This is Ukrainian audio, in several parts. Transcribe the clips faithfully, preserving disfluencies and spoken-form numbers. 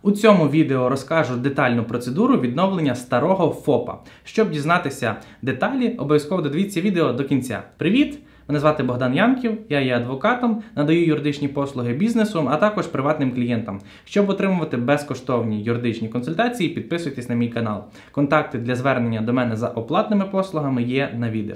У цьому відео розкажу детальну процедуру відновлення старого ФОПа. Щоб дізнатися деталі, обов'язково додивіться відео до кінця. Привіт! Мене звати Богдан Янків, я є адвокатом, надаю юридичні послуги бізнесу, а також приватним клієнтам. Щоб отримувати безкоштовні юридичні консультації, підписуйтесь на мій канал. Контакти для звернення до мене за оплатними послугами є на відео.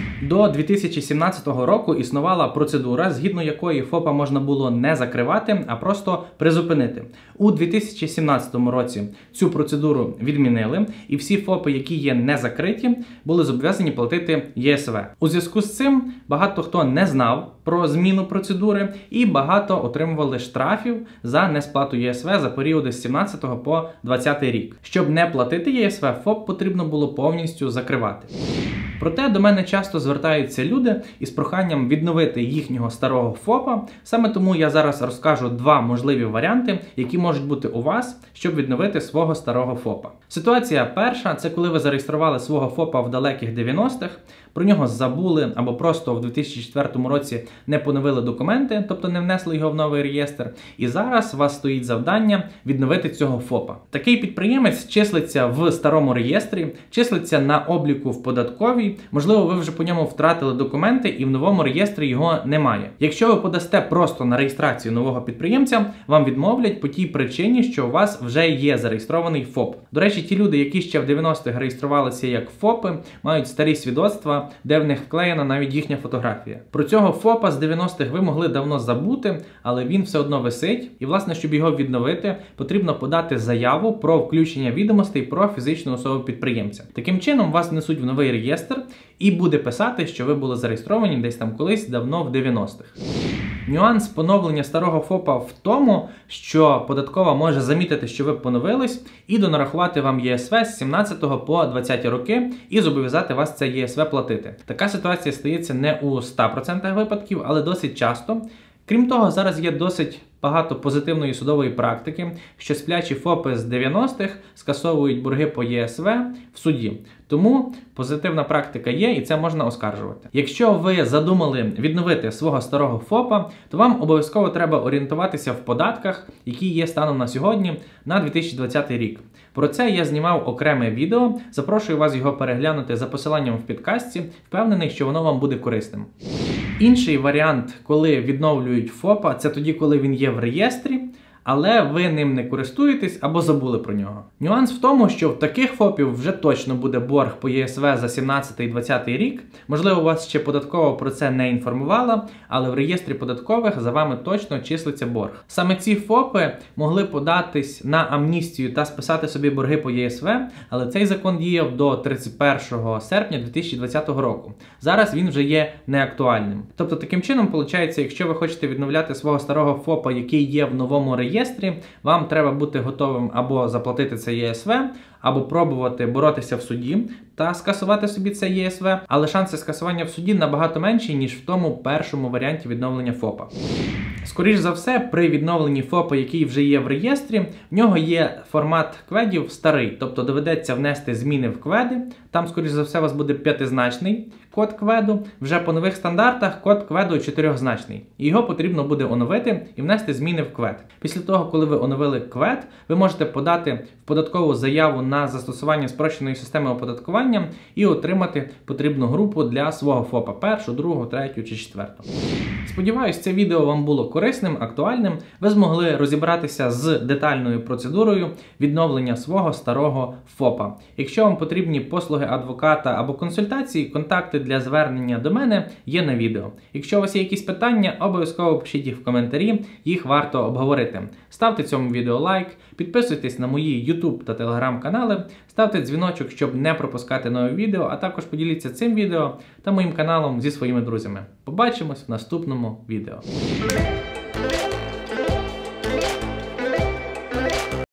До дві тисячі сімнадцятого року існувала процедура, згідно якої ФОПа можна було не закривати, а просто призупинити. У дві тисячі сімнадцятому році цю процедуру відмінили, і всі ФОПи, які є не закриті, були зобов'язані платити ЄСВ. У зв'язку з цим багато хто не знав про зміну процедури і багато отримували штрафів за несплату ЄСВ за періоди з сімнадцятого по двадцятий рік. Щоб не платити ЄСВ, ФОП потрібно було повністю закривати. Проте до мене часто звертаються люди із проханням відновити їхнього старого ФОПа. Саме тому я зараз розкажу два можливі варіанти, які можуть бути у вас, щоб відновити свого старого ФОПа. Ситуація перша – це коли ви зареєстрували свого ФОПа в далеких дев'яностих, про нього забули або просто в дві тисячі четвертому році не поновили документи, тобто не внесли його в новий реєстр, і зараз у вас стоїть завдання відновити цього ФОПа. Такий підприємець числиться в старому реєстрі, числиться на обліку в податковій, можливо, ви вже по ньому втратили документи і в новому реєстрі його немає. Якщо ви подасте просто на реєстрацію нового підприємця, вам відмовлять по тій причині, що у вас вже є зареєстрований ФОП. До речі, ті люди, які ще в дев'яностих реєструвалися як ФОПи, мають старі свідоцтва, де в них вклеєна навіть їхня фотографія. Про цього ФОПа з дев'яностих ви могли давно забути, але він все одно висить. І, власне, щоб його відновити, потрібно подати заяву про включення відомостей про фізичну особу підприємця. Таким чином, вас внесуть в новий реєстр і буде писати, що ви були зареєстровані десь там колись давно в дев'яностих. Нюанс поновлення старого ФОПа в тому, що податкова може замітити, що ви поновились, і донарахувати вам ЄСВ з сімнадцятого по двадцяті роки і зобов'язати вас це ЄСВ платити. Така ситуація стається не у ста процентах випадків, але досить часто. Крім того, зараз є досить багато позитивної судової практики, що сплячі ФОПи з дев'яностих скасовують борги по ЄСВ в суді. Тому позитивна практика є, і це можна оскаржувати. Якщо ви задумали відновити свого старого ФОПа, то вам обов'язково треба орієнтуватися в податках, які є станом на сьогодні на дві тисячі двадцятий рік. Про це я знімав окреме відео, запрошую вас його переглянути за посиланням в підкастці, впевнений, що воно вам буде корисним. Інший варіант, коли відновлюють ФОПа, це тоді, коли він є в реєстрі, але ви ним не користуєтесь або забули про нього. Нюанс в тому, що в таких ФОПів вже точно буде борг по ЄСВ за сімнадцятий двадцятий рік. Можливо, вас ще податкова про це не інформувала, але в реєстрі податкових за вами точно числиться борг. Саме ці ФОПи могли податись на амністію та списати собі борги по ЄСВ, але цей закон діяв до тридцять першого серпня дві тисячі двадцятого року. Зараз він вже є неактуальним. Тобто, таким чином, виходить, якщо ви хочете відновляти свого старого ФОПа, який є в новому реєстрі, вам треба бути готовим або заплатити це ЄСВ, або пробувати боротися в суді та скасувати собі це ЄСВ, але шанси скасування в суді набагато менші, ніж в тому першому варіанті відновлення ФОПа. Скоріш за все, при відновленні ФОПа, який вже є в реєстрі, в нього є формат кведів старий, тобто доведеться внести зміни в кведи, там, скоріш за все, у вас буде п'ятизначний код кведу, вже по нових стандартах код кведу чотирьохзначний. І його потрібно буде оновити і внести зміни в квед. Після того, коли ви оновили квед, ви можете подати в податкову заяву на застосування спрощеної системи оподаткування і отримати потрібну групу для свого ФОПа – першу, другу, третю чи четверту. Сподіваюсь, це відео вам було корисним, актуальним. Ви змогли розібратися з детальною процедурою відновлення свого старого ФОПа. Якщо вам потрібні послуги адвоката або консультації, контакти для звернення до мене є на відео. Якщо у вас є якісь питання, обов'язково пишіть їх в коментарі, їх варто обговорити. Ставте цьому відео лайк, підписуйтесь на мої YouTube та Telegram канали, ставте дзвіночок, щоб не пропускати нові відео, а також поділіться цим відео та моїм каналом зі своїми друзями. Побачимось в наступному відео.